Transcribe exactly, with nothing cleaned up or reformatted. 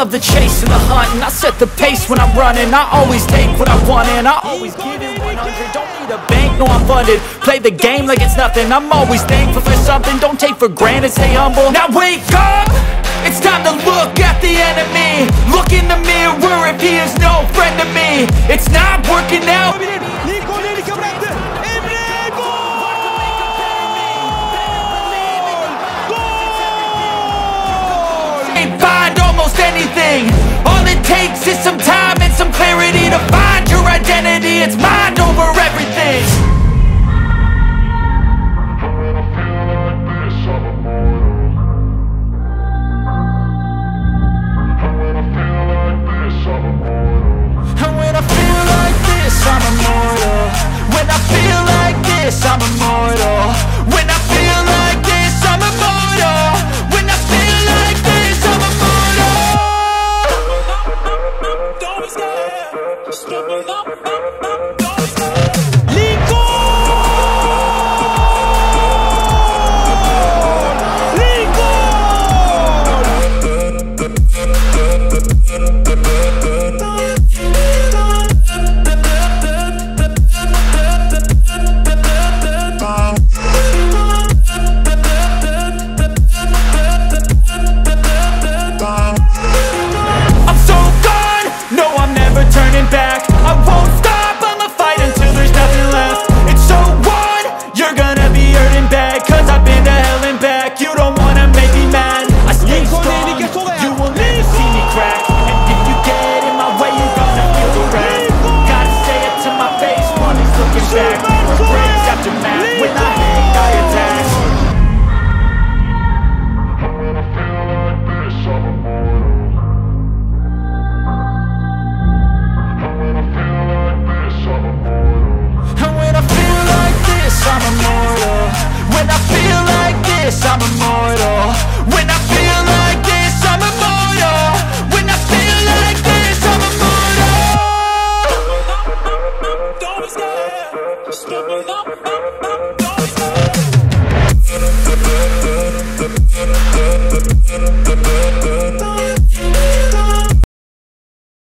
love the chase and the hunt, and I set the pace when I'm running. I always take what I want and I always give it one hundred. Don't need a bank, no I'm funded. Play the game like it's nothing. I'm always thankful for something. Don't take for granted, stay humble. Now wake up! It's time to look at the enemy. Look in the mirror if he is no friend to me. It's not working out. Lincoln Henrique bıraktı. Emre gol! Gol! Can't find almost anything. All it takes is some time and some clarity to find your identity. It's mind over everything. I'm immortal. When I feel like this, I'm immortal. When I feel like this, I'm immortal. When I feel like this, I'm immortal. Don't be scared. Just step it up, up, up. Don't be scared. Lincoln! Back. I won't stop, I'ma fight until there's nothing left. It's so what? You're gonna be hurting bad, cause I've been to hell and back. You don't wanna make me mad. I stay strong, you will never see me crack. And if you get in my way, you're gonna feel the wrath. Gotta say it to my face, one is looking back. Breaks after math, when I hate, I attack. When I feel like this, I'm immortal. I'm immortal. When I feel like this, I'm immortal. When I feel like this, I'm immortal. When I feel like this, I'm immortal. Don't be scared. Just step it up, up, up.